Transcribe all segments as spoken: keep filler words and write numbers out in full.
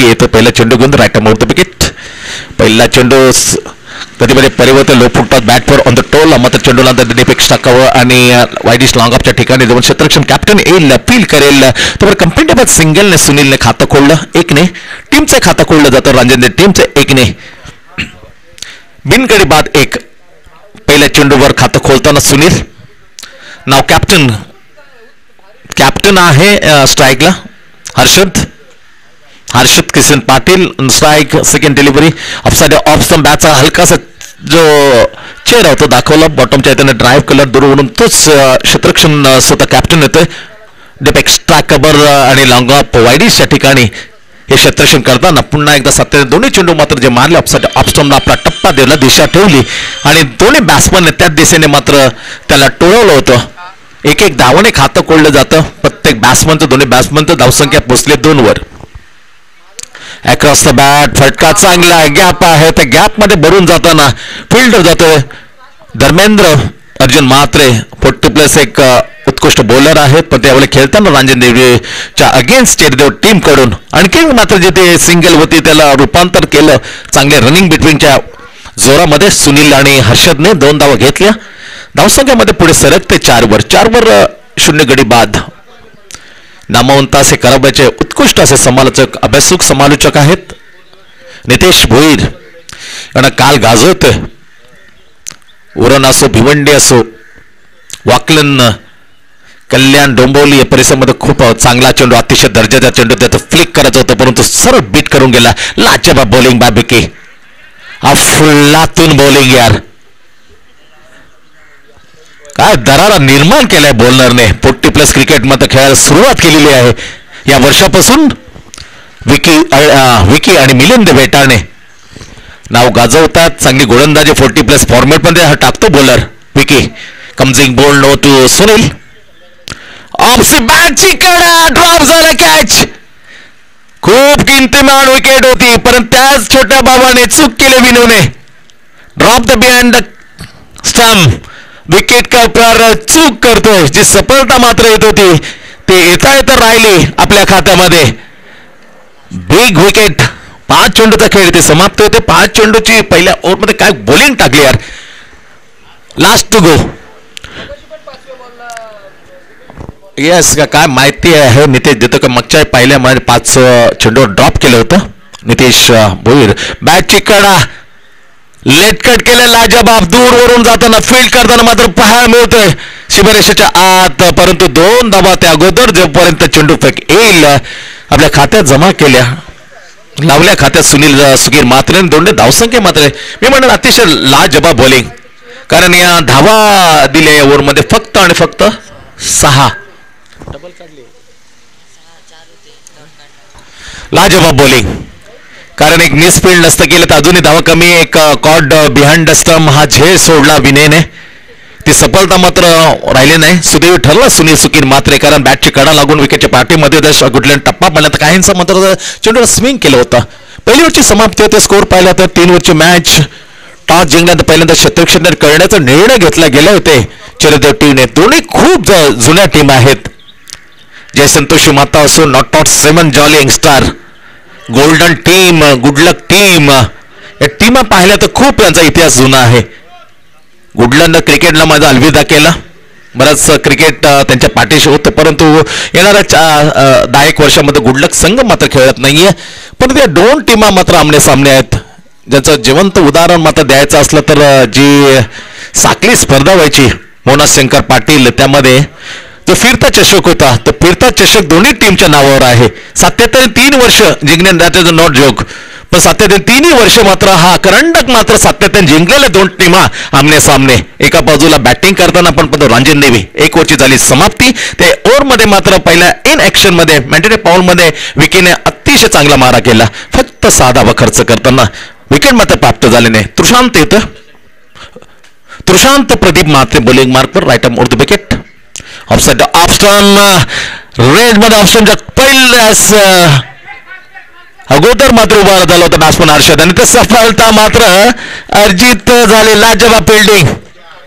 विकी येतो पहिला चेंडू घेऊन राईट आउट द विकेट. पहिला चेंडू कधी मध्ये परिवर्तन लो फुटतात बॅट फॉर ऑन द टोल मात्र चेंडूला डिपेक्स्टा कव्हर आणि वाईडिश लॉंग ऑफच्या ठिकाणी दोन क्षेत्ररक्षण कॅप्टन येईल फील करेल तर कंपेटेबल सिंगलने सुनीलने खातं खोललं एकने. टीमचे खातं खोललं जातं रांजणने टीमचे एकने. बिनगडी बाद एक. पहिल्या चेंडूवर खातं खोलताना सुनील. नाव कॅप्टन कॅप्टन आहे स्ट्राईकला Harshad Harshad Kisan Patil. Strike second delivery offside off stump बॅटचा हलकासा जो चेहरा होता दाखवला बॉटमच्या त्याने ड्राईव्ह कलर दुरून तोच क्षेत्ररक्षण स्वतः कॅप्टन येतोय. डेप एक्स्ट्रा कबर आणि लॉंग ऑफ वाईडिशच्या ठिकाणी हे क्षेत्ररक्षण करताना पुन्हा एकदा सत्य दोन्ही चेंडू मात्र जे मारले ऑफसाइड ऑफ स्टंपला आपला टप्पा दिला दिशा ठेवली आणि दोन्ही बॅट्समनने त्याच दिशेने मात्र त्याला टोळवलं होतं. एक एक धावाने खातं कोळलं जातं प्रत्येक बॅट्समनचं. दोन्ही बॅट्समनचं धावसंख्या पोचले दोन वर. अक्रॉस द बॅट फटका चांगला गॅप आहे त्या गॅप मध्ये भरून जाताना फिल्डर जातोय धर्मेंद्र अर्जुन म्हात्रे. फोर्टी प्लस एक उत्कृष्ट बॉलर आहेत पण त्यावेळी खेळताना रांजण देवीच्या अगेन्स्ट चेरदेव टीम कडून आणखी मात्र जे ते सिंगल होती त्याला रूपांतर केलं. चांगले रनिंग बिटवीनच्या जोरामध्ये सुनील आणि हर्षदने दोन धावा घेतल्या. धावसंख्यामध्ये पुढे सरकते चार वर चार वर शून्य गडी बाद. नामवंत असे कराब्याचे उत्कृष्ट असे समालोचक अभ्यासक समालोचक आहेत नितेश भोईर यांना काल गाजवतोय. उरण असो भिवंडी असो वाकलन कल्याण डोंबिवली या परिसरामध्ये खूप चांगला चेंडू अतिशय दर्जाचा चेंडू त्याचं फ्लिक करायचं होतं परंतु सरळ बीट करून गेला. लाजवाब बॉलिंग बाय विकी. अफलातून बॉलिंग यार काय दरारा निर्माण केलाय बॉलरने. फोर्टी प्लस क्रिकेट मध्ये खेळायला सुरुवात केलेली आहे या वर्षापासून. विकी विकी आणि मिलिंद बेटाने नाव गाजवतात. चांगली गोलंदाजी फोर्टी प्लस फॉर्मॅट मध्ये हा टाकतो bowler Vicky. Comes in ball no two Sunil off सी बॅटची कडा ड्रॉप झाला कॅच. खूप किंमतीमान विकेट होती परंतु त्याच छोट्या बाबाने चूक केली विनूने. Drop the behind the stump. Wicket keeper चूक करतोय. जी सफलता मात्र येत होती ते येता येता राहिली आपल्या खात्यामध्ये. Big wicket. पाच चेंडूचा खेळ ते समाप्त होते. पाच चेंडूची पहिल्या ओव्हरमध्ये काय बॉलिंग टाकली यार. Last to go. येस का काय माहिती आहे नितेश देतो का मागच्या पहिल्या मध्ये पाच चेंडू ड्रॉप केलं होतं नितेश भोईर. बॅटची कडा लेट कट केलं लाजवाब. दूर वरून जाताना फील्ड करताना मात्र पाहायला मिळतोय शिबरेषेच्या आत परंतु दोन धावा त्या अगोदर जोपर्यंत चेंडू फेक येईल आपल्या खात्यात जमा केल्या लावल्या खात्यात सुनील सुगीर मात्रे दोन धावसंख्या मात्र मी म्हणणार अतिशय लाजवाब बॉलिंग कारण या धावा दिल्या या ओव्हरमध्ये फक्त आणि फक्त सहा. लाजवाब बॉलिंग कारण एक मिस फील्ड नसतं केलं तर अजूनही धावा कमी. एक कॉर्ड बिहाइंड स्टंप हा झेल सोडला विनेने. ती सफलता मात्र राहिली नाही. सुदैवी ठरला सुनील सुकीर मात्रे कारण बॅटची कडा लागून विकेटच्या पाठीमध्ये गुडल्यान टप्पा पडला तर काहींचा मात्र चेंडूला स्विंग केलं होतं. पहिली वरची समाप्ती होते. स्कोर पाहिला तर तीन वरची मॅच टॉस जिंकल्यानंतर पहिल्यांदा क्षेत्ररक्षण करण्याचा निर्णय घेतला गेले होते चिरदेव टीमने. दोन्ही खूप जुन्या टीम आहेत. जय संतोषी माता असो not out seven jolly young star golden team good luck team या टीमा पाहिल्या तर खूप यांचा इतिहास जुना आहे. गुडलकनं क्रिकेटला माझा अलविदा केला. बराच क्रिकेट त्यांच्या पाठीशी होतं परंतु येणाऱ्या दहा एक वर्षामध्ये गुडलक संघ मात्र खेळत नाहीये. पण त्या दोन टीमा मात्र आमने सामने आहेत. ज्याचं जिवंत उदाहरण मात्र द्यायचं असलं तर जी साखळी स्पर्धा व्हायची मोना शंकर पाटील त्यामध्ये जो फिरता चषक होता तो फिरता चषक दोन्ही टीमच्या नावावर आहे. सातत्याने तीन वर्ष जिंकण्यात नॉट जोक पण सातत्याने तिन्ही वर्ष मात्र हा करंडक मात्र सातत्याने जिंकलेल्या दोन टीमा आमने सामने. एका बाजूला बॅटिंग करताना पण पण रांजण देवी एक ओव्हरची झाली समाप्ती. ते ओव्हरमध्ये मात्र पहिल्या इन ऍक्शन मध्ये मॅन्डेटरी पाऊल मध्ये विकीने अतिशय चांगला मारा केला. फक्त सहा धावा खर्च करताना विकेट मात्र प्राप्त झाले नाही. तृषांत येतं तृषांत प्रदीप मात्रे बॉलिंग मार्क वर right arm wicket. Offside option range मध्ये ऑप्शनच्या पहिल्यास अगोदर मात्र उभा झाला होता बॅट्समन हर्षद आणि ते सफलता मात्र अर्जित झाली. लाजवाब फिल्डिंग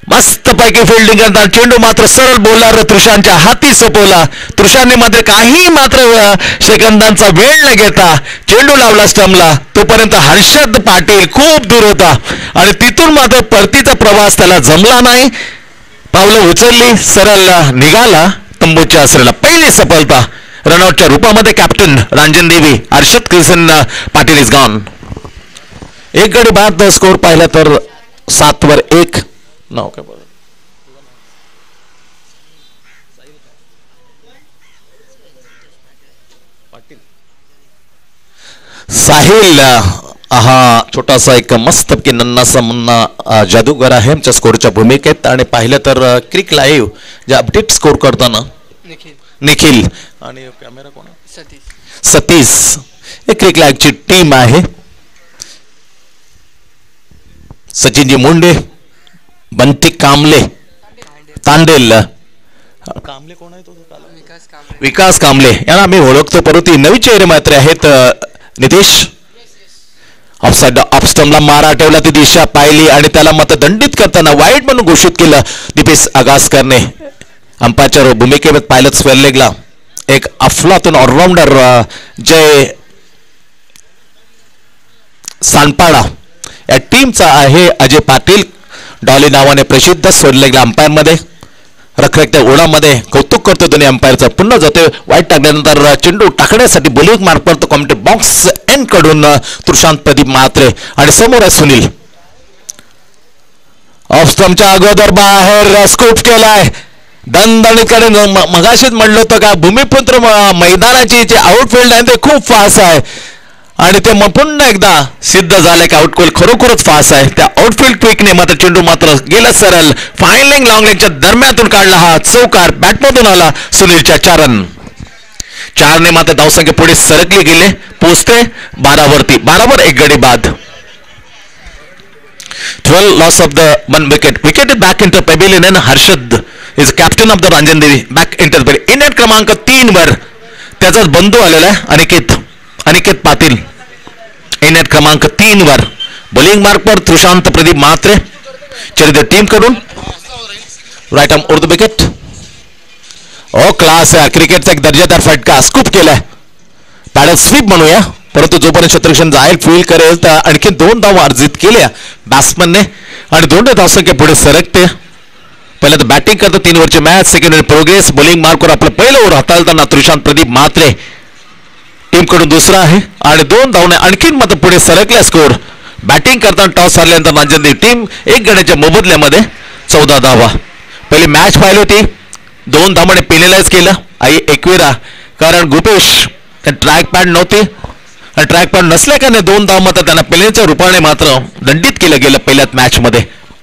मस्तपैकी फिल्डिंग करताना चेंडू मात्र सरळ बोलणार तृषांच्या हाती सोपवला. तृषांनी मात्र काही मात्र सेकंदांचा वेळ न घेता चेंडू लावला स्टंपला. तोपर्यंत हर्षद पाटील खूप दूर होता आणि तिथून मात्र परतीचा प्रवास त्याला जमला नाही. पावलं उचलली, सरळ निघाला तंबूच्या आसरेला. पहिली सफलता रनआउटच्या रूपामध्ये captain Ranjan Devi. Harshad Kisan Patil is gone. एक गडी बाद स्कोर पाहिला तर सात वर एक. नाव काय बोल साहिल हा छोटासा एक मस्त की नन्नासा मुन्ना जादूगर आहे आमच्या स्कोरच्या भूमिकेत. आणि पाहिलं तर क्रिक लाईव्ह जे अपडेट स्कोर करताना निखिल आणि कॅमेरा कोण सतीश सतीश हे क्रिक लाईव्हची टीम आहे. सचिनजी मुंडे, बंटी कांबले, तांडेल कांबले कोण आहे तो विकास कांबले यांना आम्ही ओळखतो, परंतु नवी चेहरे मात्र आहेत. नितेश ऑफसाइड ऑफ स्टंपला मारा ठेवला, ती दिशा पाहिली आणि त्याला मत दंडित करताना वाईट म्हणून घोषित केलं दीपेश अगासकरने. अंपायरच्या भूमिकेत पायलट स्वेल्लेगला एक अफलातून ऑलराऊंडर जय सानपाडा या टीमचा आहे. अजय पाटील डॉली नावाने प्रसिद्ध स्वेल्लेगला अंपायर मध्ये रखरखत्या ओढामध्ये कौतुक करतो दोन्ही अंपायरचं. पुन्हा जाते वाईट टाकल्यानंतर चेंडू टाकण्यासाठी बोलिंग मार्क पडतो कॉमेंट्री बॉक्स एंड कडून तुषांत प्रदीप म्हात्रे आणि समोर आहे सुनील. ऑफ स्टंपच्या अगोदर बाहेर स्कूप केलाय दणदणीकडे. मगाशीच म्हणलं होतं का भूमिपुत्र मैदानाची जे आउटफील्ड आहे ते खूप फास्ट आहे आणि ते पुन्हा एकदा सिद्ध झालंय की आउटफील्ड खरोखरच फास्ट आहे. त्या आउटफील्ड क्विकने मात्र चेंडू मात्र गेला सरळ फायलिंग लॉंग लेगच्या दरम्यातून काढला. हा चौकार बॅटमधून आला सुनीलच्या चार रन. चारने मात्र धावसंख्या पुढे सरकली गेले, पोचते बारावरती. बारावर एक गडी बाद. Twelve loss of the one wicket. Wicket is back into pavilion end Harshad is captain of the Ranjan Devi back into pavilion. In क्रमांक तीन वर त्याचाच बंधू आलेला आहे अनिकेत अनिकेत पाटील. इनेट क्रमांक तीन वर बॉलिंग मार्क पर तुषांत प्रदीप म्हात्रे चरित्र टीम कडून राईट आर्म उर्दू विकेट. ओ क्लास आहे क्रिकेटचा एक दर्जेदार फटका. स्कूप केलाय पॅडल स्वीप म्हणूया, परंतु जोपर्यंत शत्रुघ्न जाईल फील्ड करेल तर आणखी दोन धावा अर्जित केल्या बॅट्समनने आणि दोन धावसंख्या पुढे सरकते. पहिला तर बॅटिंग करतो तीन ओव्हरची मॅच. सेकंड प्रोग्रेस बॉलिंग मार्कवर आपलं पहिलं ओव्हर हाताळताना तुषांत प्रदीप म्हात्रे टीम कडून दुसरा आहे आणि दोन धावने आणखीन मात्र पुढे सरकल्या स्कोर. बॅटिंग करताना टॉस हारल्यानंतर रांजन देवी टीम एक गड्याच्या मोबदल्यामध्ये चौदा धावा. पहिली मॅच पाहिली होती, दोन धावाने पेनलाइज केलं आई एकविरा, कारण गुपेश ट्रॅक पॅड नव्हती आणि ट्रॅक पॅड नसल्या का नाही दोन धाव मात्र त्यांना पेनच्या रूपाने मात्र दंडित केलं गेलं पहिल्याच मॅच मध्ये.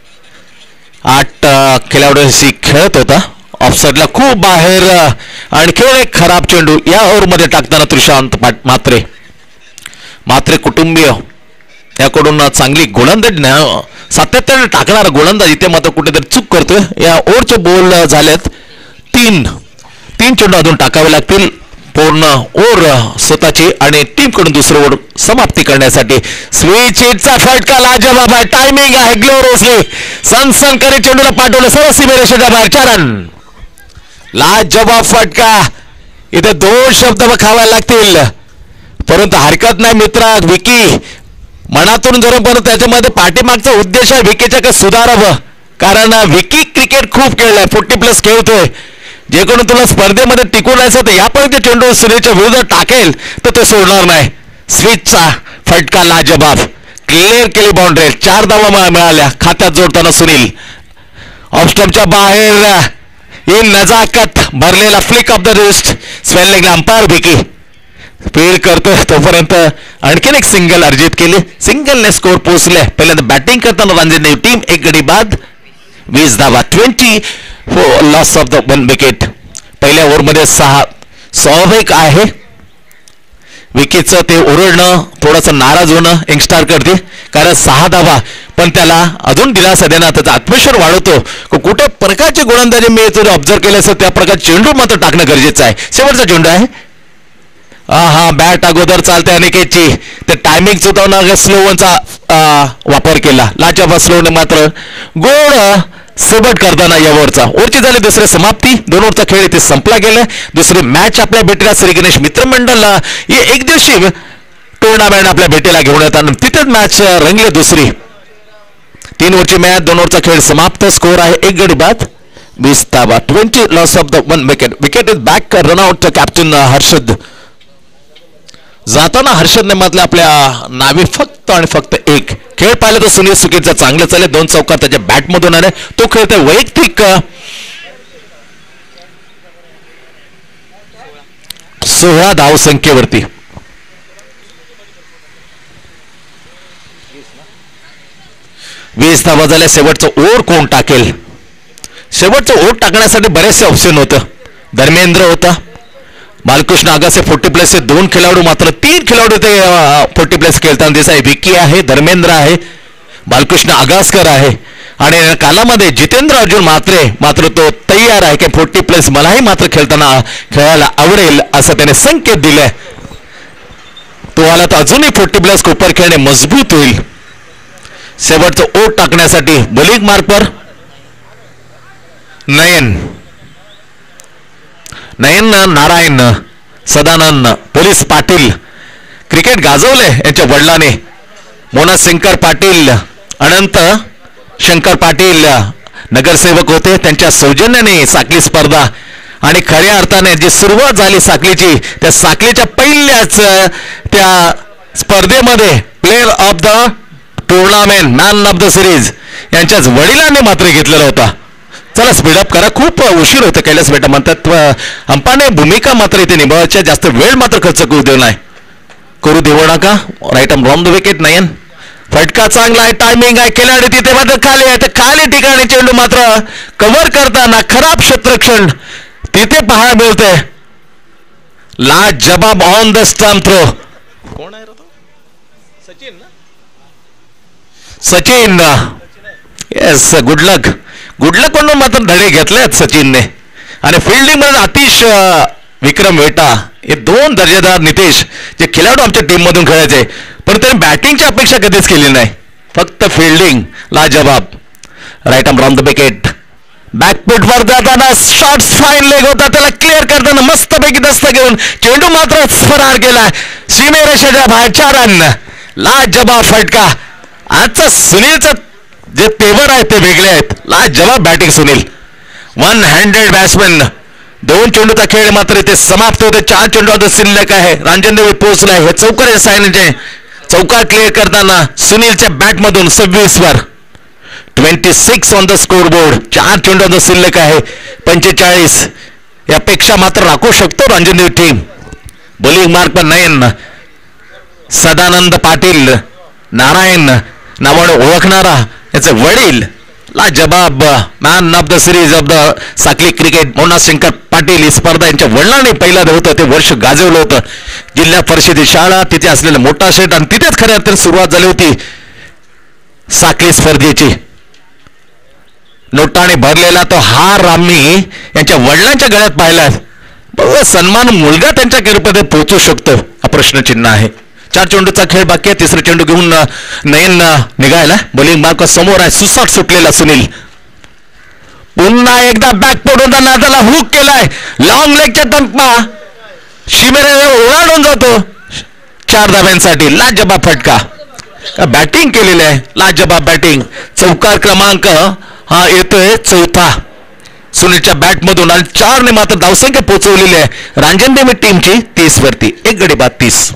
आठ खेळाडूंशी खेळत होता, ऑफसाईडला खूप बाहेर आणखी एक खराब चेंडू या ओव्हरमध्ये टाकताना तुषांत म्हात्रे म्हात्रे कुटुंबीय याकडून चांगली गोलंदाज सातत्याने टाकणारा गोलंदाज इथे मात्र कुठेतरी चूक करतोय. या ओव्हरचे बॉल झालेत तीन तीन चेंडू अजून टाकावे लागतील पूर्ण ओव्हर स्वतःची आणि टीम कडून दुसरं ओव्हर समाप्ती करण्यासाठी. स्विच हिटचा फटका लाजवाब आहे, टायमिंग आहे ग्लोरियसली. सनसनकरी चेंडूला पाठवलं सरळ सीमेरेषेच्या बाहेर चार रन. लाजवाब फटका. इथे दोन शब्द खावायला लागतील परंतु हरकत नाही मित्रा. विकी मनातून जर पण त्याच्यामध्ये पाठीमागचा उद्देश आहे विकीच्या का सुधारावं, कारण विकी क्रिकेट खूप खेळलाय, फोर्टी प्लस खेळतोय. जे कोणी तुला स्पर्धेमध्ये टिकून राहायचं तर यापर्यंत चेंडू सुनीलच्या विरुद्ध टाकेल तर तो सोडणार नाही. स्विचचा फटका लाजवाब, क्लिअर केली बाउंड्री. चार धावा मिळाल्या खात्यात जोडताना सुनील. ऑफ स्टंपच्या बाहेर ही नजाकत भरलेला फ्लिक ऑफ द रिस्ट. स्वेल्लिंगला अंपायर विकी फील्ड करतोय तोपर्यंत आणखीन एक सिंगल अर्जित केली. सिंगलने स्कोर पोहोचले. पहिल्यांदा बॅटिंग करताना रांजन देवी टीम एक गडी बाद वीस धावा. Twenty four loss of the one wicket. पहिल्या ओव्हरमध्ये सहा स्वाभाविक आहे विकीचं ते ओरडणं थोडंसं नाराज होणं यंगस्टार करते, कारण सहा धावा पण त्याला अजून दिलासा देणं त्याचा आत्मविश्वास वाढवतो. कुठे प्रकारचे गोलंदाजी मी जर ऑब्झर्व केलं असेल त्या प्रकारचे चेंडू मात्र टाकणं गरजेचं आहे. शेवटचा चेंडू आहे. हा हा बॅट अगोदर चालते अनिकेतची. ते टायमिंग सुधावणार स्लोवनचा वापर केला. लाजवाब स्लोने मात्र गोड सोबत करताना या ओव्हरचा ओव्हरची झाली दुसरी समाप्ती. दोन ओव्हरचा खेळ इथे संपला गेला. दुसरी मॅच आपल्या भेटीला श्री गणेश मित्रमंडळला एक दिवशी टुर्नामेंट आपल्या भेटीला घेऊन येतात. तिथेच मॅच रंगली. दुसरी तीन ओव्हरची मॅच, दोन ओव्हरचा खेळ समाप्त. स्कोर आहे एक गडी बाद वीस धावा. Twenty loss of the one wicket. Wicket is back run out captain Harshad. जाताना हर्षदने म्हटलं आपल्या नावी फक्त आणि फक्त एक. खेळ पाहिलं तर सुनील सुकीरचा चांगलं चालेल. दोन चौकार त्याच्या बॅटमधून आले. तो खेळतोय वैयक्तिक सोळा धावसंख्येवरती. वीस धावा झाल्या. शेवटचं ओव्हर कोण टाकेल? शेवटचं ओव्हर टाकण्यासाठी बरेचसे ऑप्शन होतं. धर्मेंद्र होता, बालकृष्ण आगासे फोर्टी प्लेसचे दोन खेळाडू, मात्र तीन खेळाडू ते फोर्टी प्लेस खेळताना दिसत आहे. विकी आहे, धर्मेंद्र आहे, बालकृष्ण आगासकर आहे आणि कालामध्ये जितेंद्र अर्जुन मात्रे मात्र तो तयार आहे की फोर्टी प्लेस मलाही मात्र खेळताना खेळायला आवडेल असं त्याने संकेत दिलाय. तो आला तर अजूनही फोर्टी प्लेस कुपर खेळणे मजबूत होईल. शेवटचं ओट टाकण्यासाठी बलिक मार्कवर नयन नयन नारायण सदानंद पोलीस पाटील क्रिकेट गाजवले यांच्या वडिलांनी. मोना शंकर पाटील, अनंत शंकर पाटील नगरसेवक होते. त्यांच्या सौजन्याने साखळी स्पर्धा आणि खऱ्या अर्थाने जी सुरुवात झाली साखळीची, त्या साखळीच्या पहिल्याच त्या स्पर्धेमध्ये player of the tournament, man of the series यांच्याच वडिलांनी मात्र घेतलेला होता. चला स्पीडअप करा, खूप उशीर होतं. कैलास बेटा म्हणतात अंपाने भूमिका मात्र इथे निभावायच्या, जास्त वेळ मात्र खर्च करू देऊ नाही करू देऊ नका. Right arm round the wicket. Nayan फटका चांगला आहे, टायमिंग आहे. खिलाडी तिथे मात्र खाली आहे. तर खाली ठिकाणी चेंडू मात्र कव्हर करताना खराब क्षेत्ररक्षण तिथे पाहायला मिळते. ला जबाब ऑन द स्टंप थ्रो. कोण आहे सचिन ना? Sachin yes, good luck good luck म्हणून मात्र धडे घेतलेत सचिनने. आणि फिल्डिंग मध्ये आतिश विक्रम वेटा हे दोन दर्जेदार नितेश जे खेळाडू आमच्या टीम मधून खेळायचे, पण त्यांनी बॅटिंगची अपेक्षा कधीच केली नाही, फक्त फिल्डिंग लाजबाब. Right arm round the wicket. Back foot वर जाताना शॉर्ट फाईन लेग होता, त्याला क्लिअर करताना मस्तपैकी दस्त घेऊन चेंडू मात्र फरार केलाय सीमेरेषेच्या बाहेरच्या रन. लाजबाब फटका. आजचा सुनीलचं जे तेवर आहेत ते वेगळे आहेत. लाजबाब batting Sunil. One handed batsman. दोन चेंडूचा खेळ मात्र इथे समाप्त होते. चार चेंडू आता शिल्लक आहे. रांजन देवी पोहोचलाय. हे चौकार सायनचे चौकार क्लिअर करताना सुनीलच्या बॅटमधून सव्वीस वर twenty six on the scoreboard. चार चेंडू शिल्लक आहे. पंचेचाळीस यापेक्षा मात्र राखू शकतो Ranjan Devi team. Bowling mark पर नयन. सदानंद पाटील नारायण नावाने ओळखणारा याचे वडील लाजबाब man of the series of the साखळी क्रिकेट मोना शंकर पाटील. ही स्पर्धा यांच्या वडिलांनी पहिला होतं ते वर्ष गाजवलं होतं. जिल्हा परिषदेची शाळा तिथे असलेला मोठा शेट आणि तिथेच खऱ्या अर्थाने सुरुवात झाली होती साखळी स्पर्धेची. नोटाने भरलेला तो हार आम्ही यांच्या वडिलांच्या गळ्यात पाहिला. बघा सन्मान मुलगा त्यांच्या कृपेत पोहोचू शकतो हा प्रश्नचिन्ह आहे. चार चेंडूचा खेळ बाकी आहे. तिसरा चेंडू घेऊन नयन निघायला. बॉलिंग मार्क समोर आहे. सुसाट सुटलेला सुनील. पुन्हा एकदा बॅकफूट होता नादाला हुक केलाय. लॉंग लेगच्या टंपा शिमेरे ओलांडून जातो चार धाव्यांसाठी. लाजबाब फटका. बॅटिंग केलेली आहे. लाजबाब बॅटिंग. चौकार क्रमांक हा येतोय चौथा सुनीलच्या बॅटमधून आणि चारने मात्र धावसंख्या पोहोचवलेली आहे रांजन देवी टीमची तीस वरती. एक गडी बाद तीस.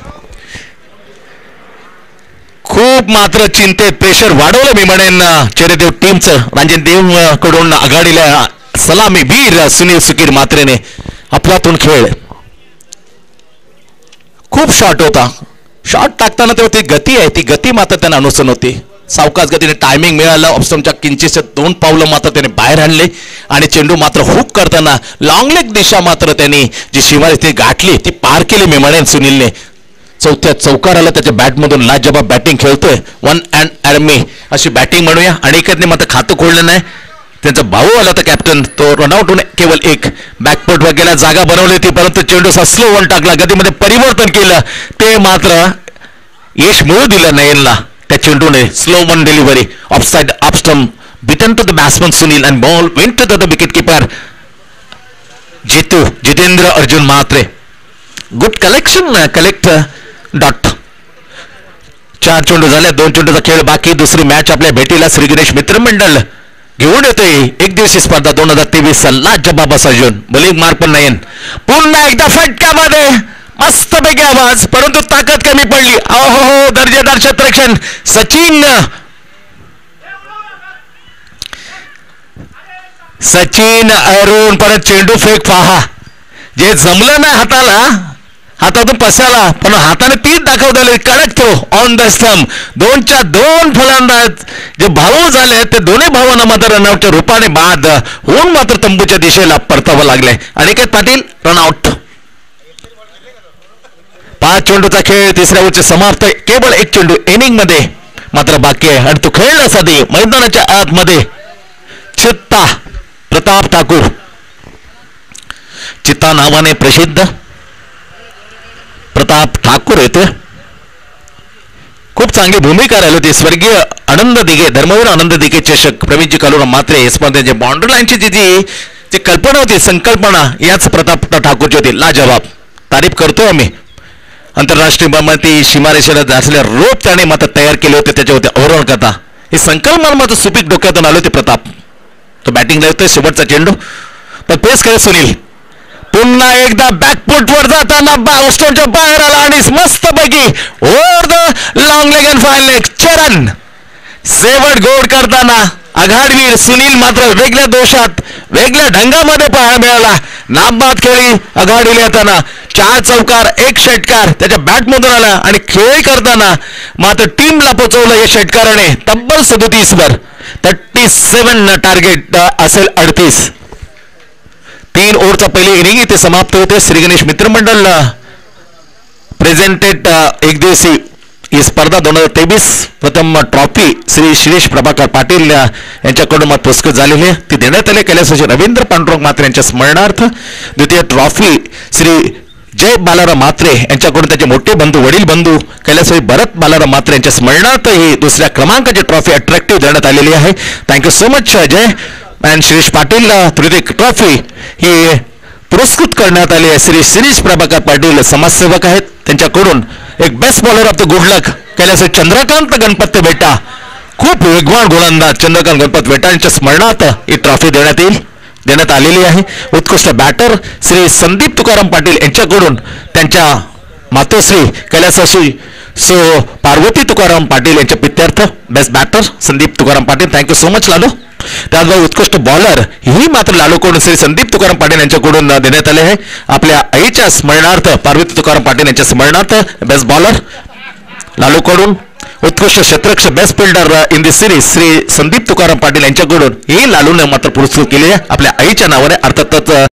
खूप मात्र चिंतेत प्रेशर वाढवलं मी म्हणेन चेरेदेव टीमचं. रांजन देव कडून आघाडीला सलामी वीर सुनील सुकीर मात्रेने. अफलातून खेळ. खूप शॉट होता. शॉट टाकताना तेव्हा ती गती आहे ती गती मात्र त्यांना अनुसरण होती. सावकाश गतीने टायमिंग मिळालं. ऑप्शनच्या किंचित दोन पावलं मात्र त्याने बाहेर आणले आणि चेंडू मात्र हुक करताना लॉंग लेग दिशा मात्र त्यांनी जी शिवारी ती गाठली ती पार केली मी म्हणेन सुनीलने. चौथ्या चौकाराला त्याच्या बॅटमधून लाजबाब बॅटिंग खेळतोय. वन अँड आर्मी अशी बॅटिंग म्हणूया. अनेकांनी मात्र खातं खोललं नाही. त्यांचा भाऊ आला होता कॅप्टन, तो रनआउट होऊन केवळ एक. बॅकफूट वगैरे जागा बनवली होती परंतु चेंडू स्लो वन टाकला. गतीमध्ये परिवर्तन केलं ते मात्र यश मिळू दिलं नयनला. त्या चेंडूने slow one delivery offside off stump beaten to the batsman Sunil and ball went to the, the wicketkeeper Jitu Jitendra Arjun Matre. Good collection, uh, collect uh, dot. चार चेंडू झाले, दोन चेंडूचा खेळ बाकी. दुसरी मॅच आपल्या भेटीला श्री गणेश मित्रमंडळ घेऊन येतोय एक दिवसीय स्पर्धा दोन हजार तेवीस लाजबाब असा अजून बलिंग मार पण नाही. पुन्हा एकदा फटक्यामध्ये मस्तपैकी आवाज, परंतु ताकद कमी पडली. अहो दर्जेदार क्षेत्ररक्षण सचिन सचिन अरुण परत चेंडू फेक पहा, जे जमलं नाही हाताला, हातातून पसायला, पण हाताने तीच दाखवले. कडक थ्रो ऑन द स्टंप. दोनच्या दोन फलंदाज जे भाऊ झाले ते दोन्ही भावांना मात्र रनआउटच्या रूपाने बाद होऊन मात्र तंबूच्या दिशेला परतावं लागले. अनिकेत पाटील रनआउट. पाच चेंडूचा खेळ तिसऱ्या ओव्हरचे समाप्त. केवळ एक चेंडू इनिंग मध्ये मात्र बाकी आहे आणि तो खेळण्यासाठी मैदानाच्या आतमध्ये चित्ता प्रताप ठाकूर, चित्ता नावाने प्रसिद्ध प्रताप ठाकूर येते. खूप चांगली भूमिका राहिली होती. स्वर्गीय आनंद दिघे, धर्मवीर आनंद दिघे चषक प्रवीणजी कालुराम मात्रे स्पर्धेचे बाउंड्री लाईनची जी जी कल्पना होती, संकल्पना याच प्रताप ठाकूरची होती. लाजवाब तारीफ करतो आम्ही. आंतरराष्ट्रीय बाबती सीमारेषेला असलेले रोप त्याने मात्र तयार केले होते, त्याच्यावरती अवरोहण करता ही संकल्पना मात्र सुपीक डोक्यातून आले होते प्रताप. तो बॅटिंगला येतोय. शेवटचा चेंडू पण पेस करे सुनील. पुन्हा एकदा बॅकफुट वर जाताना स्टोनच्या बाहेर आला आणि मस्तपैकी over the long leg and fine leg चरण शेवट गोड करताना आघाडवीर सुनील मात्र वेगळ्या दोषात वेगळ्या ढंगामध्ये पाहायला मिळाला. नाबाद खेळी आघाडीला येताना चार चौकार एक षटकार त्याच्या बॅटमधून आला आणि खेळ करताना मात्र टीमला पोचवलं या षटकाराने. तब्बल सदोतीस वर थर्टी सेवन टार्गेट असेल अडतीस. तीन ओव्हरचा पहिली इनिंग इथे समाप्त होते. श्री गणेश मित्रमंडळ प्रेझेंटेड एक दिवसीय ही स्पर्धा दोन हजार तेवीस प्रथम ट्रॉफी श्री शिरीष प्रभाकर पाटील यांच्याकडून मत पुरस्कृत झालेली आहे. ती देण्यात आली कैलासवासी रवींद्र पांडुरंग मात्रे यांच्या स्मरणार्थ. द्वितीय ट्रॉफी श्री जय बालाराम मात्रे यांच्याकडून त्याचे मोठे बंधू वडील बंधू कैलासवासी भरत बालाराम मात्रे यांच्या स्मरणार्थ ही दुसऱ्या क्रमांकाची ट्रॉफी अट्रॅक्टिव्ह देण्यात आलेली आहे. Thank you so much Jai and Shirish Patil. तृतीय ट्रॉफी ही पुरस्कृत करण्यात आली आहे. श्री शिरीष प्रभाकर पाटील समाजसेवक आहेत, त्यांच्याकडून एक best bowler of the good luck कैलासवासी चंद्रकांत गणपत बेटा, खूप वेगवान गोलंदाज चंद्रकांत गणपत बेटा यांच्या स्मरणार्थ ही ट्रॉफी देण्यात येईल देण्यात आलेली आहे. उत्कृष्ट बॅटर श्री संदीप तुकाराम पाटील यांच्याकडून त्यांच्या मातोश्री कैलासवासी सो पार्वती तुकाराम पाटील यांच्या प्रित्यर्थ best batter Sandeep Tukaram Patil. Thank you so much Lalu. त्याचबरोबर उत्कृष्ट बॉलर ही मात्र लालूकडून श्री संदीप तुकाराम पाटील यांच्याकडून देण्यात आले आहे. आपल्या आईच्या स्मरणार्थ पार्वती तुकाराम पाटील यांच्या स्मरणार्थ बेस्ट बॉलर लालूकडून. उत्कृष्ट क्षेत्ररक्षक best fielder in the series Shri Sandeep Tukaram Patil यांच्याकडून ही लालूने मात्र पुरस्कृत केली आहे आपल्या आईच्या नावाने. अर्थातच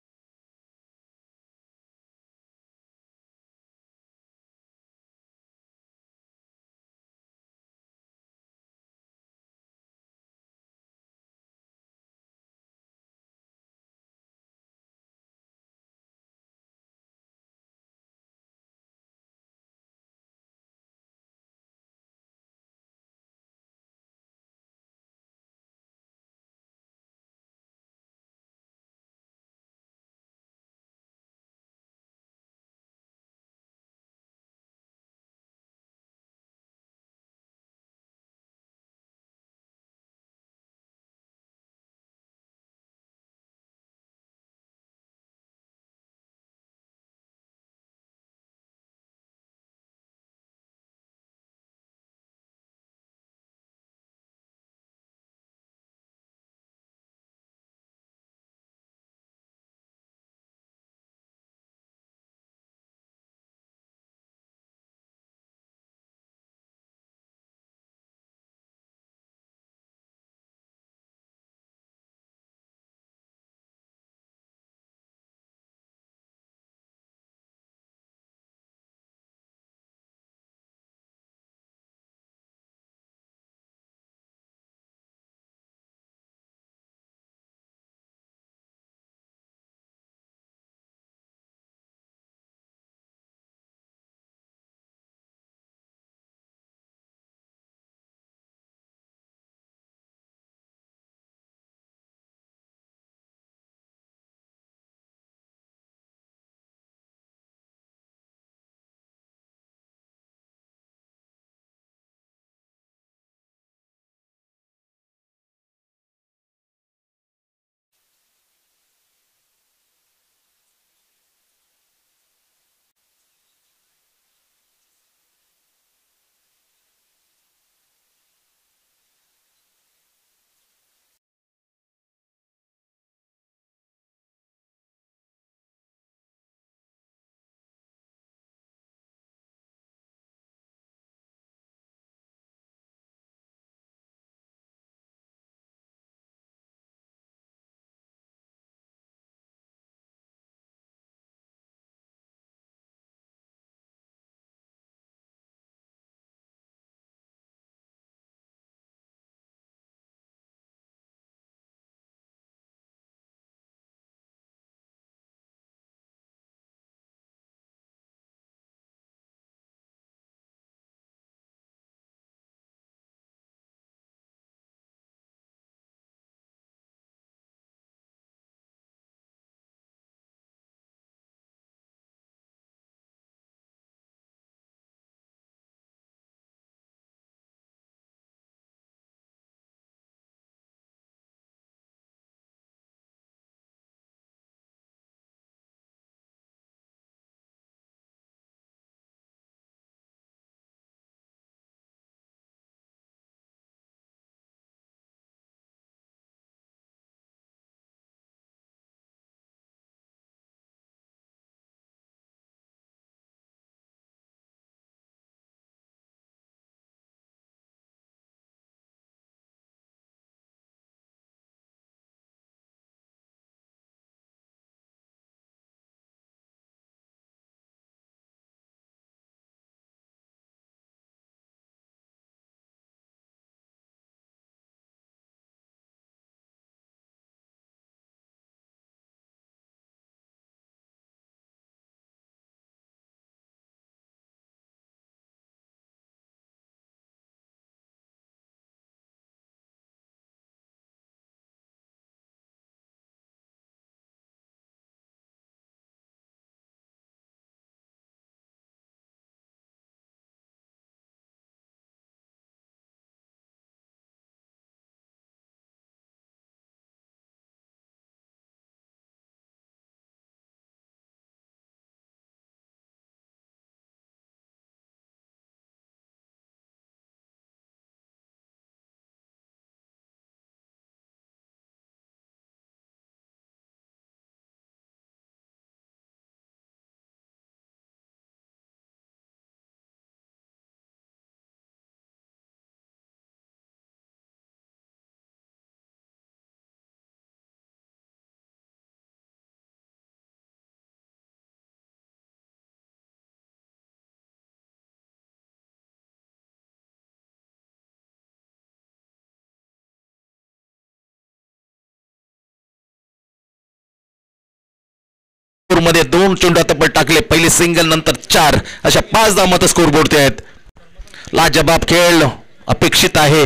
मध्ये दोन चेंडू आता टाकले. पहिली सिंगल नंतर चार अशा पाच धावा मत स्कोर बोर्डते आहेत. लाजबाब खेळ अपेक्षित आहे.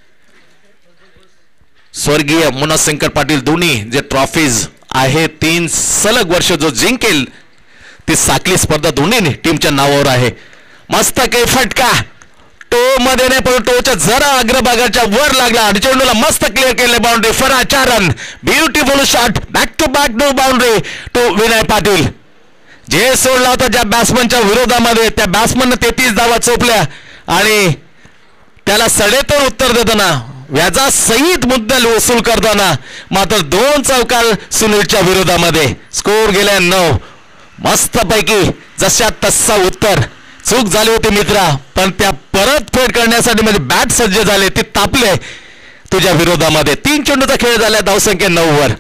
स्वर्गीय मनोज शंकर पाटील दोन्ही जे ट्रॉफीज आहे तीन सलग वर्ष जो जिंकेल ती साखळी स्पर्धा दोन्ही टीमच्या नावावर आहे. मस्त काही फटका टो मध्ये नाही पण टोच्या जरा अग्रभागाच्या वर लागला आणि चेंडूला मस्त क्लिअर केले. बाउंड्री फरा चार run. Beautiful shot back to back no boundary to Vinay Patil. जे सोडला होता ज्या बॅट्समनच्या विरोधामध्ये त्या बॅट्समनने तेहतीस धावा चोपल्या आणि त्याला सडेतोड उत्तर देताना व्याजा सहित मुद्दल वसूल करताना मात्र दोन चौकार सुनीलच्या विरोधामध्ये. स्कोर गेल्या नऊ. मस्तपैकी जशा तसा उत्तर. चूक झाली होती मित्रा पण त्या परत फेड करण्यासाठी म्हणजे बॅट सज्ज झाले ते तापले तुझ्या विरोधामध्ये. तीन चेंडूचा खेळ झाला. धावसंख्या नऊ वर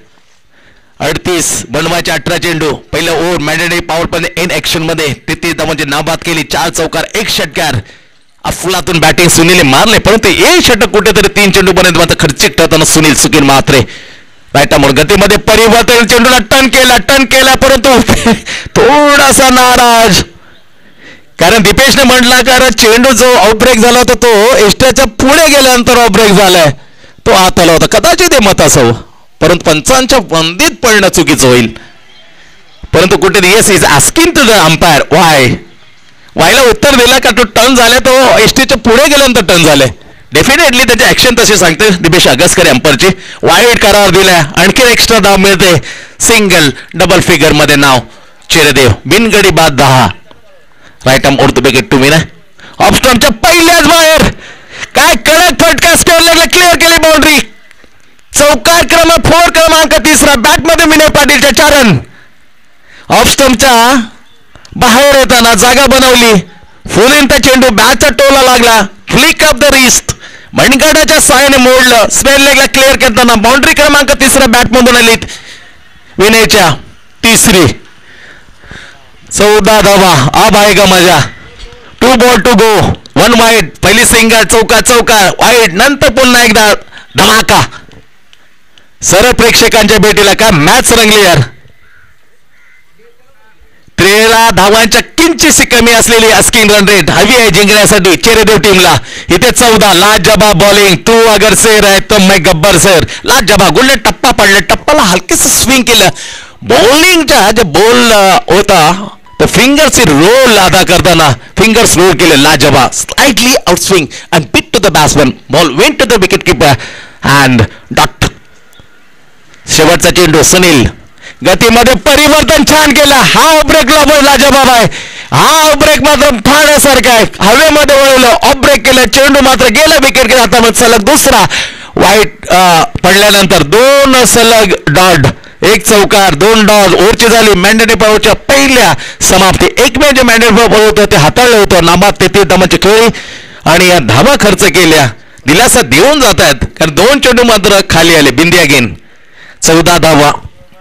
अडतीस बनवायचे अठरा चेंडू. पहिलं over mandatory power play in action मध्ये तेहतीस धावांची नाबाद केली. चार चौकार एक षटकार. अफलातून बॅटिंग सुनीलने मारले परंतु एक षटक कुठेतरी तीन चेंडू पर्यंत मात्र खर्चिक ठरताना सुनील सुकीन मात्रे राईटामोर गतीमध्ये परिवर्तन. चेंडूला टर्न केला टर्न केला परंतु थोडासा नाराज कारण दीपेशने म्हटला कारण चेंडू जो आउटब्रेक झाला होता तो एस्ट्याच्या पुढे गेल्यानंतर आउटब्रेक झालाय तो आत आला होता. कदाचित ते मत असावं परंतु पंचांच्या बंदीत पडणं चुकीचं होईल. परंतु कुठे yes is asking to the umpire why वायला उत्तर दिला का तो टर्न झाला तो एसटीच्या पुढे गेल्यानंतर टर्न झाले. डेफिनेटली त्याचे ऍक्शन तसे सांगते दिपेश अगसकर अंपायरची. वाईट करार दिला आणखी एक्स्ट्रा धाव मिळते. सिंगल डबल फिगर मध्ये नाव चिरदेव बिनगडी बाद दहा. Right arm over the wicket to Vinay. ऑफस्टॉपच्या पहिल्याच बाहेर काय कडक फटका स्क्वेअर क्लिअर केली बाउंड्री. चौकार क्रमांक फोर क्रमांक तिसरा बॅटमध्ये विनय पाटीलच्या चार रन. ऑफस्टॉपच्या बाहेर येताना जागा बनवली. फुलेंचा चेंडू बॅटच्या टोला लागला. फ्लिक ऑफ द रिस्ट मनगडाच्या साहाय्याने मोडलं. स्पेन लेगला क्लिअर करताना बाउंड्री क्रमांक तिसरा बॅटमधून आली विनयच्या तिसरी. चौदा धावा. अब आएगा मजा. Two ball to go. One wide. पहिली सिंगल चौका चौका वाईड नंतर पुन्हा एकदा धमाका. सर्व प्रेक्षकांच्या भेटीला का मॅच रंगली यार. तेरा धावांच्या किंचितशी कमी असलेली अस्किंग रन रेट हवी आहे जिंकण्यासाठी चेरेदेव टीमला. इथे चौदा. लाजबाब बॉलिंग. तू अगर शेर आहे तो मैं गब्बर शेर. लाजबाब गुल्ले टप्पा पडले. टप्पाला हलकेस स्विंग केलं. बॉलिंगच्या जे बॉल होता तो फिंगर्सचे रोल अदा करताना फिंगर्स रोल केले. लाजबाब slightly out swing and pit to the batsman. Ball went to the wicket keeper and dot. शेवटचा चेंडू सुनील गतीमध्ये परिवर्तन छान केलं. हा ब्रेक लाजबाब आहे. हा ब्रेक मात्र फाण्यासारखा आहे. हवेमध्ये वळवलं ऑफ ब्रेक केलं. चेंडू मात्र गेला विकेट हातामध्ये. सलग दुसरा वाईट पडल्यानंतर दोन सलग डॉट. एक चौकार दोन डॉट. ओव्हरची झाली मॅन्डेटरी पॉवरच्या पहिल्या समाप्ती. एकमेव जे मॅन्डेटरी पॉवर होतं ते हाताळलं होतं. नाबाद तेहतीस धावांची खेळी आणि या धावा खर्च केल्या. दिलासा देऊन जात आहेत कारण दोन चेंडू मात्र खाली आले. बिंदिया गेन. चौदा धावा.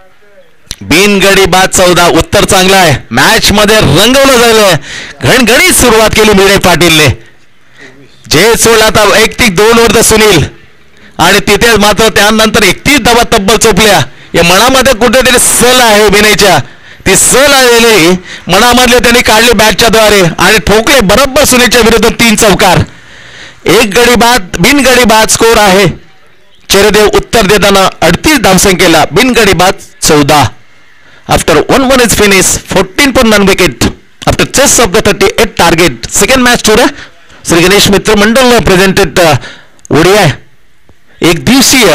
बिनगडी बाद चौदा. उत्तर चांगला आहे. मॅच मध्ये रंगवलं झालं. घणघणीत सुरुवात केली विनय पाटीलने. जे सोडला आता एक ती दोन वर सुनील आणि तिथे मात्र त्यानंतर एकतीस धावा तब्बल चोपल्या. या मनामध्ये कुठेतरी सल आहे विनयच्या. ती सल आलेली मनामधले त्यांनी काढली बॅटच्या द्वारे आणि ठोकले बरोबर सुनीलच्या विरुद्ध तीन चौकार. एक गडी बाद बिनगडी बाद स्कोर आहे. चेरेदेव उत्तर देताना अडतीस धावसंख्येला बिनगडी बाद चौदा. After one one is finished, fourteen for non-wicket. After chess of the thirty-eight target, second match tour. Sri Ganesh Mitra Mandal presented uh, O D I. एक दिवसीय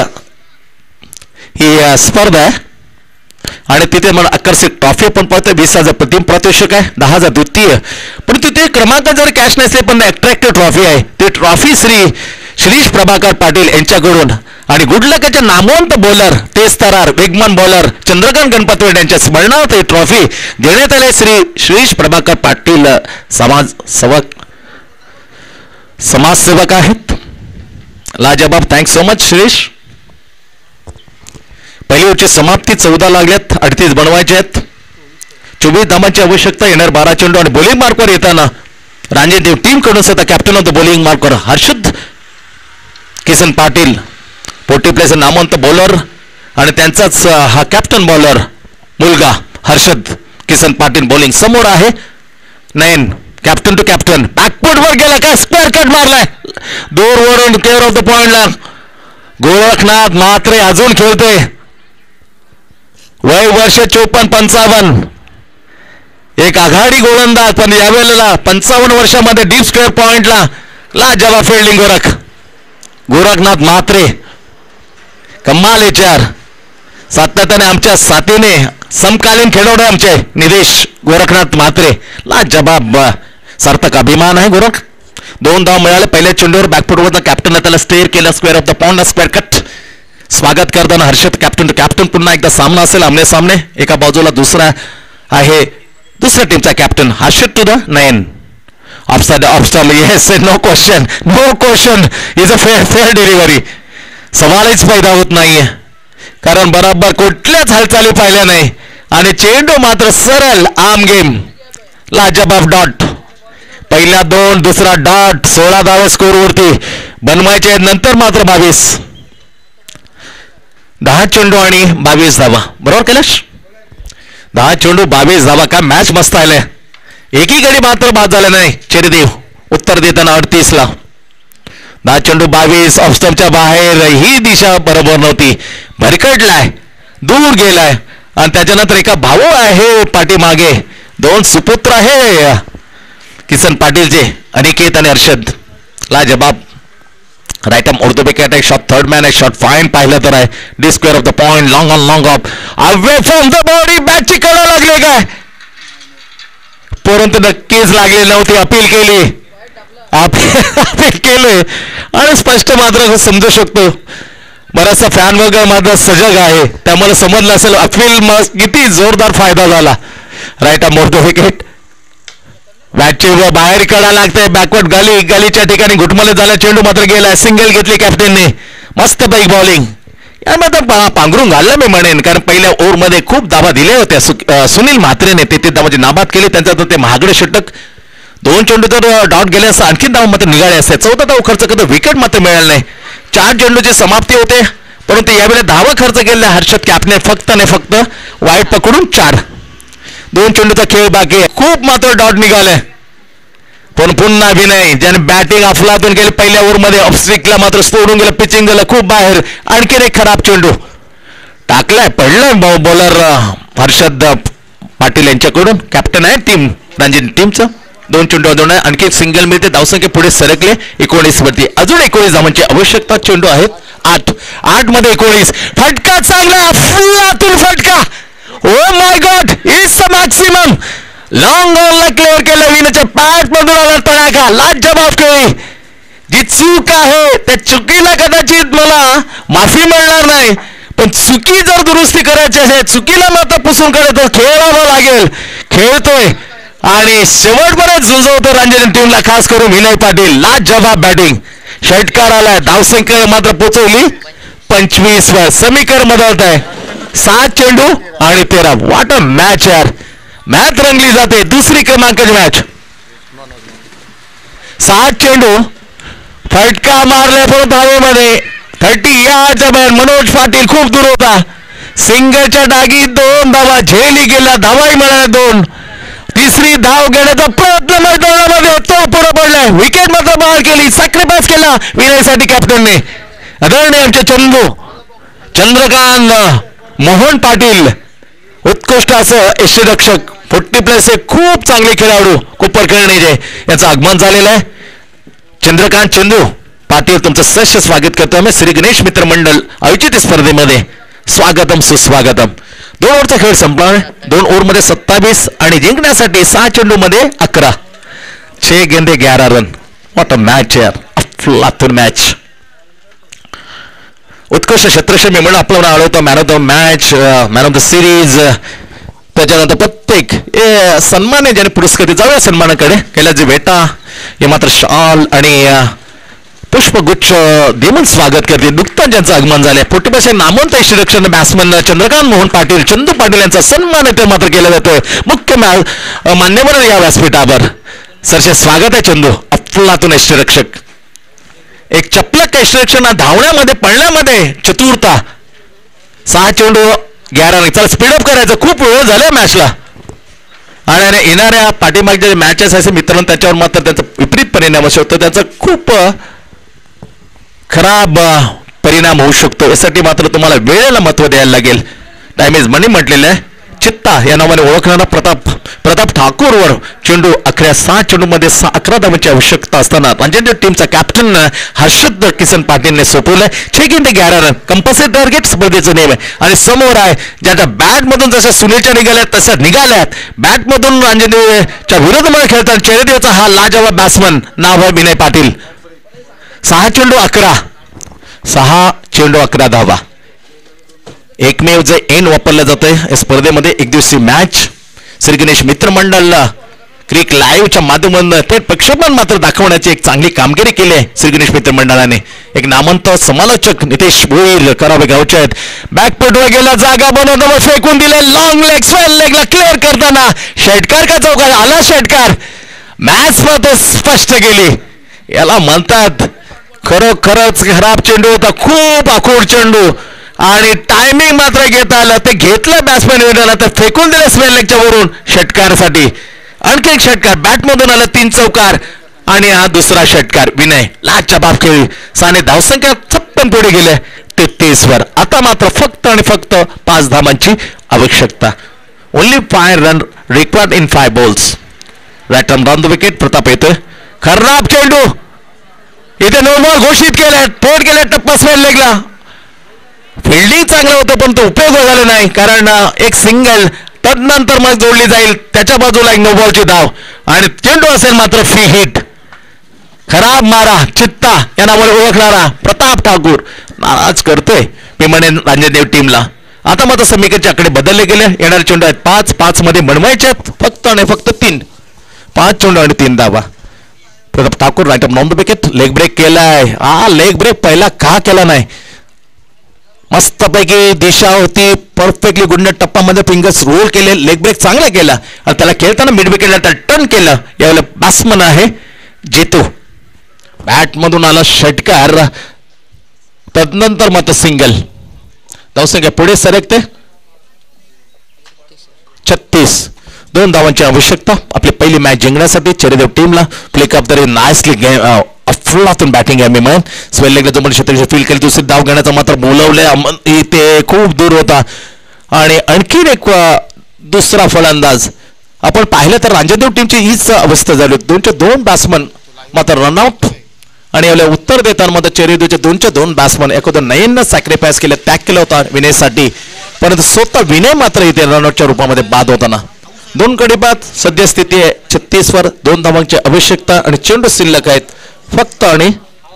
ही स्पर्धा आहे आणि तिथे मला आकर्षक ट्रॉफी पण पडते. वीस हजार प्रथम प्रात्यक्षिक आहे. दहा हजार द्वितीय. पण तिथे क्रमांक जर कॅश नसले पण अट्रॅक्टिव्ह ट्रॉफी आहे. ती ट्रॉफी श्री शिरीष प्रभाकर पाटील यांच्याकडून आणि गुडलकाचे नामवंत बॉलर तेज तरार वेगवान बॉलर चंद्रकांत गणपतवड यांच्या स्मरणार्थ ही ट्रॉफी देण्यात आली. श्री शिरीष प्रभाकर पाटील समाज सेवक समाजसेवक आहेत. लाजबाब. Thanks so much Shirish. पहिली ओव्हरची समाप्ती. चौदा लागल्यात. अडतीस बनवायचे आहेत. चोवीस धावांची आवश्यकता. येणार बारा चेंडू आणि बॉलिंग मार्कवर येताना रांजेदेव टीम कडून स्वतः कॅप्टन ऑफ द बॉलिंग मार्कवर हर्षद किसन पाटील पोटी प्लेचं नामवंत बॉलर आणि त्यांचाच हा कॅप्टन बॉलर मुलगा हर्षद किसन पाटील बॉलिंग समोर आहे. Nayan captain to captain backfoot वर गेला काय स्क्वेअर कट मारलाय दूर वरून केअर ऑफ द पॉइंटला. गोरखनाथ मात्रे अजून खेळतोय. वय वर्ष चोपन्न पंचावन्न एक आघाडी गोलंदाज पण यावेळेला पंचावन्न वर्षामध्ये डीप स्क्वेअर पॉइंटला लाजवाब फिल्डिंग गोरख गोरखनाथ मात्रे कमाल विचार सातत्याने आमच्या साथीने समकालीन खेळवडे आमचे निदेश गोरखनाथ मात्रे लाजवाब सार्थक अभिमान आहे गोरख. दोन धाव मिळाले पहिल्या चेंडूवर बॅकफुटवर कॅप्टनने त्याला स्टेअर केलं square of the point square cut. स्वागत करताना हर्षद कॅप्टन टू कॅप्टन पुन्हा एकदा सामना असेल आमने सामने. एका बाजूला दुसरा आहे दुसऱ्या टीमचा captain Harshad to the Nayan offside off stall yes no question no question is a fair fair delivery. सवालच पैदा होत नाहीये कारण बरोबर कुठल्याच हालचाली पाहिल्या नाही आणि चेंडू मात्र सरळ आम गेम लाजवाब डॉट. पहिल्या दोन दुसरा डॉट सोळा धावा स्कोर वरती बनवायचे नंतर मात्र बावीस दहा चेंडू आणि बावीस धावा बरोबर कैलाश. दहा चेंडू बावीस धावा काय मॅच मस्त आले. एकही गडी मात्र बाद झाला नाही. चिरदेव उत्तर देताना अडतीस ला दहा चेंडू बावीस ऑफस्टमच्या बाहेर ही दिशा बरोबर नव्हती. भरकटलाय दूर गेलाय आणि त्याच्यानंतर एका भाऊ आहे पाठीमागे दोन सुपुत्र आहे किसन पाटीलचे अनिकेत आणि हर्षद लाजवाब. राईट आर्म उर्दू विकेट आहे शॉट थर्ड मॅन आहे शॉट फाईन पाहिलं तर आहे the square of the point long on long off away from the body बॅटची कडा लागले काय परंतु नक्कीच लागली नव्हती. अपील केली अपील केले आणि स्पष्ट मात्र समजू शकतो बराचसा फॅन वगैरे माझा सजग आहे त्यामुळे समजलं असेल अपील किती जोरदार फायदा झाला. राईट आर्म उर्दू विकेट बॅटची बाहेर कडा लागते बॅकवर्ड गाली गालीच्या ठिकाणी घुटमले झाला चेंडू मात्र गेला सिंगल घेतली कॅप्टनने मस्त बाईक बॉलिंग यामध्ये पांघरून घाललं मी म्हणेन कारण पहिल्या ओव्हरमध्ये खूप धावा दिल्या होत्या सुनील म्हात्रेने ते धावाची नाबाद केली त्यांचा तर ते महागडे षटक दोन चेंडू तर डॉट गेले असं आणखी धाव मात्र निघाले असते. चौथा धाव खर्च करतो विकेट मात्र मिळाला नाही. चार चेंडूची समाप्ती होते परंतु यावेळेला धावा खर्च केलेला हर्षद कॅप्टने फक्त नाही फक्त वाईट पकडून चार दोन चेंडूचा खेळ बाकी खूप मात्र डॉट निघाले पण पुन्हा अभिनय ज्याने बॅटिंग अफलातून केली पहिल्या ओव्हरमध्ये ऑफस्ट्रिकला मात्र सोडून गेलं पिचिंग गेलं खूप बाहेर आणखीन एक खराब चेंडू टाकलाय पडलाय बॉलर हर्षद पाटील यांच्याकडून कॅप्टन आहे टीम रणजी टीमचं दोन चेंडू दोन आणखी सिंगल मिळते धावसंख्या पुढे सरकले एकोणीस वरती अजून एकोणीस धावांची आवश्यकता चेंडू आहेत आठ आठ मध्ये एकोणीस फटका चांगला अफलातून फटका oh my god is the maximum long ऑनला क्लिअर केलं विनच्या पॅट मधून आला तडाखा लाजवाब खेळी जी चूक आहे त्या चुकीला कदाचित मला माफी मिळणार नाही पण चुकी जर दुरुस्ती करायची असेल चुकीला मात्र पुसून काढतो खेळावं लागेल खेळतोय आणि शेवटपर्यंत झुंजवतो रणजी टीमला खास करून विनय पाटील लाजवाब बॅटिंग षटकार आलाय धावसंख्या मात्र पोचवली पंचवीस वर समीकरण बदलत आहे सात चेंडू आणि तेरा वाट अ मॅच यार मॅच रंगली जाते दुसरी क्रमांकाची मॅच सात चेंडू फटका मारल्या परत हवेमध्ये थर्टी याच्या बाहेर मनोज पाटील खूप दूर होता सिंगलच्या डागी दोन धावा झेली गेल्या धावाही मिळाल्या दोन तिसरी धाव घेण्याचा प्रयत्न मैदानामध्ये तो पुढे पडलाय विकेट मात्र बाहेर केली सॅक्रिफाईस केला विनयसाठी कॅप्टनने आदरणीय आमचे चंदू चंद्रकांत मोहन पाटील उत्कृष्ट असं यष्टीरक्षक फोर्टी प्लस एक खूप चांगले खेळाडू कुपरकर्णीचे याचं आगमन झालेलं आहे. चंद्रकांत चंदू पाटील तुमचं सहर्ष स्वागत करतो आम्ही श्री गणेश मित्र मंडळ आयोजित स्पर्धेमध्ये स्वागतम सुस्वागतम. दोन ओव्हरचा खेळ संपला दोन ओव्हर मध्ये सत्तावीस आणि जिंकण्यासाठी सहा चेंडू मध्ये अकरा छे गेंदे ग्यारा रन व्हॉट अ मॅच यार अफलातून मॅच उत्कृष्ट क्षेत्रक्षमी म्हणून आपल्याला आढळतो man of the match man of the series त्याच्यानंतर प्रत्येक सन्मान आहे ज्याने पुरस्कृत जाऊया सन्मानाकडे कैलासजी वेटा हे मात्र शॉल आणि पुष्पगुच्छ देऊन स्वागत करते नुकताच ज्यांचं आगमन झालंय फोर्टी नामवंत यष्टीरक्षक बॅट्समन चंद्रकांत मोहन पाटील चंदू पाटील यांचा सन्मान ते मात्र केला जातोय मुख्य मान्यवर या व्यासपीठावर सरचे स्वागत आहे चंदू अफलातून यष्टीरक्षक एक चपलक यष्टीरक्षक धावण्यामध्ये पळण्यामध्ये चतुरता सहा चेंडू ग्यारा नाही चला स्पीडअप करायचं खूप वेळ झालाय मॅचला आणि येणाऱ्या पाठीमागच्या जे मॅचेस असे मित्रांनो त्याच्यावर मात्र त्याचा विपरीत परिणाम असू शकतो, त्याचा खूप खराब परिणाम होऊ शकतो. यासाठी मात्र तुम्हाला वेळेला महत्व द्यायला लागेल. टाइम इज मनी म्हटलेलं आहे. चित्ता या नावाने ओळखणारा प्रताप प्रताप ठाकूरवर चेंडू अकरा सहा चेंडूमध्ये सहा अकरा धावांची आवश्यकता असताना रणजी टीमचा कॅप्टन हर्षद किसन पाटीलने सोपवलंय छेक इन द ग्यारा रन. कंपल्सरी टार्गेट स्पर्धेचं नेम आहे आणि समोर आहे ज्याच्या बॅटमधून जशा सुनीलच्या निघाल्यात तशा निघाल्यात बॅटमधून रणजीच्या विरोधामध्ये खेळताना चेहरेदेवचा हा लाजवाब बॅट्समन नाव आहे विनय पाटील. सहा चेंडू अकरा सहा चेंडू अकरा धावा. एकमेव जे एन वापरलं जातंय या स्पर्धेमध्ये एक दिवसीय मॅच. श्री गणेश मित्र मंडळला क्रिक लाईव्हच्या माध्यमातून थेट प्रक्षेपण मात्र दाखवण्याची एक चांगली कामगिरी केली आहे श्री गणेश मित्र मंडळाने. एक नामवंत समालोचक नितेश भोईर करावे गावचे आहेत. बॅकफुटवर गेला जागा बनवतो फेकून दिले लॉंग लेग स्वेल लेगला क्लिअर करताना षटकार का चौकार आला. षटकार मॅच मध्ये स्पष्ट गेली. याला म्हणतात खरोखरच खराब चेंडू होता, खूप आखूड चेंडू आणि टायमिंग मात्र घेता आलं. ते घेतलं बॅट्समॅन विरोधाला तर फेकून दिलं स्वेल लेगच्या वरून षटकारासाठी. आणखी एक षटकार बॅटमधून आलं तीन चौकार आणि हा दुसरा षटकार. विनय लाजच्या बाब खेळी साने धावसंख्या छप्पन पुढे गेले तेहतीस वर. आता मात्र फक्त आणि फक्त पाच धावांची आवश्यकता. Only five run required in five balls. रॅटम रन द विकेट. प्रताप येतोय. खराब चेंडू इथे नो बॉल घोषित केलाय. थेट गेले टप्पा स्वेल लेगला. फिल्डिंग चांगलं होतं पण तो उपयोग झाला नाही कारण एक सिंगल तदनंतर मग जोडली जाईल त्याच्या बाजूला एक नो बॉलची धाव आणि चेंडू असेल मात्र फ्री हिट. खराब मारा. चित्ता या नावाने ओळखणारा प्रताप ठाकूर नाराज करतोय मी म्हणेन रणजी टीमला. आता मात्र समीकरचे आकडे बदलले गेले. येणारे चेंडू आहेत पाच पाच मध्ये बनवायचे फक्त आणि फक्त तीन. पाच चेंडू आणि तीन धावा. Pratap Thakur right on the wicket. Leg break केलाय. हा लेग ब्रेक पहिला का केला नाही. मस्तपैकी दिशा होती परफेक्टली गुंड टप्पामध्ये फिंगर्स रोल केले. लेग ब्रेक चांगला केला आणि त्याला खेळताना मिड विकेटला त्याला टर्न केलं. यावेळेला बॅट्समन आहे जेतू. बॅटमधून आला षटकार तदनंतर मात्र सिंगल. धावसंख्या पुढे सरकते छत्तीस. दोन धावांची आवश्यकता आपली पहिली मॅच जिंकण्यासाठी. चेरेदेव टीमला प्लेक ऑफ द नाईसली गेम अफलातून बॅटिंग आहे मी म्हणून. स्वेल लेगला जो म्हणजे क्षेत्राची फील केली दुसरी धाव घेण्याचा मात्र बोलवलंय ते खूप दूर होता. आणि आणखीन एक दुसरा फलंदाज आपण पाहिलं तर रणजी टीमची हीच अवस्था झाली. दोनचे दोन बॅट्समन मात्र रनआउट आणि याला उत्तर देताना मात्र चेरेदेवचे दोनचे दोन बॅट्समन एखाद्या नयननं सॅक्रिफाईस केलं त्याग केला होता विनयसाठी परंतु स्वतः विनय मात्र इथे रनआउटच्या रूपामध्ये बाद होताना. दोन गडी बाद. सध्या स्थिती आहे छत्तीस वर. दोन धावांची आवश्यकता आणि चेंडू शिल्लक आहेत फक्त आणि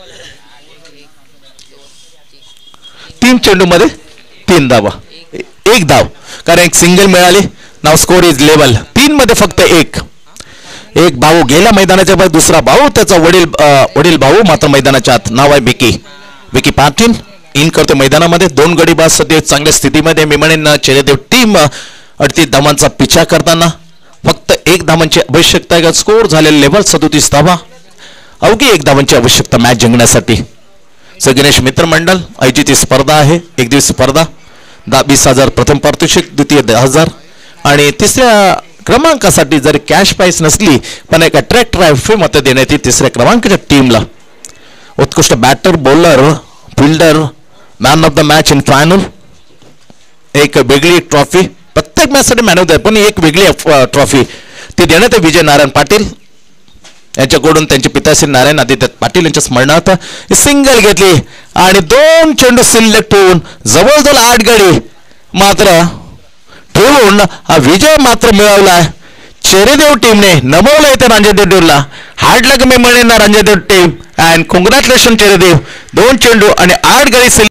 तीन चेंडू मध्ये तीन धावा. एक धाव कारण एक सिंगल मिळाली. Now score is level. तीन मध्ये फक्त एक. एक भाऊ गेला मैदानाच्या बाहेर. दुसरा भाऊ त्याचा वडील वडील भाऊ मात्र मैदानाच्या आत. नाव आहे विकी. विकी पाटील इन करतो मैदानामध्ये. दोन गडी बाद सध्या चांगल्या स्थितीमध्ये मी म्हणेन. चेरेदेव टीम अडतीस धावांचा पिछा करताना फक्त एक धावांची आवश्यकता आहे. स्कोर झालेला लेवल सदोतीस धावा. अवघी एक धावांची आवश्यकता मॅच जिंकण्यासाठी. श्री गणेश मित्र मंडळ आयोजित स्पर्धा आहे. एक दिवस स्पर्धा. दहा वीस हजार प्रथम पारितोषिक. द्वितीय दहा हजार आणि तिसऱ्या क्रमांकासाठी जरी कॅश प्राइस नसली पण एक अट्रॅक्ट ट्रॉफी मत देण्यात येईल तिसऱ्या क्रमांकाच्या टीमला. उत्कृष्ट batter bowler fielder man of the match in final. एक वेगळी ट्रॉफी प्रत्येक मॅच साठी मॅन ऑफ द पण एक वेगळी ट्रॉफी ती देण्यात आहे विजय नारायण पाटील यांच्याकडून. त्यांचे पिताश्री नारायण आदित्य पाटील यांच्या स्मरणार्थ सिंगल घेतली आणि दोन चेंडू सिलेक्ट होऊन जवळजवळ आठ गडी मात्र ठेवून हा विजय मात्र मिळवला चेरेदेव टीमने. नमवलं येते रणजी टीमला. हार्ड लक मी म्हणेन Ranji team and congratulation Cheredev. दोन चेंडू आणि आठ गडी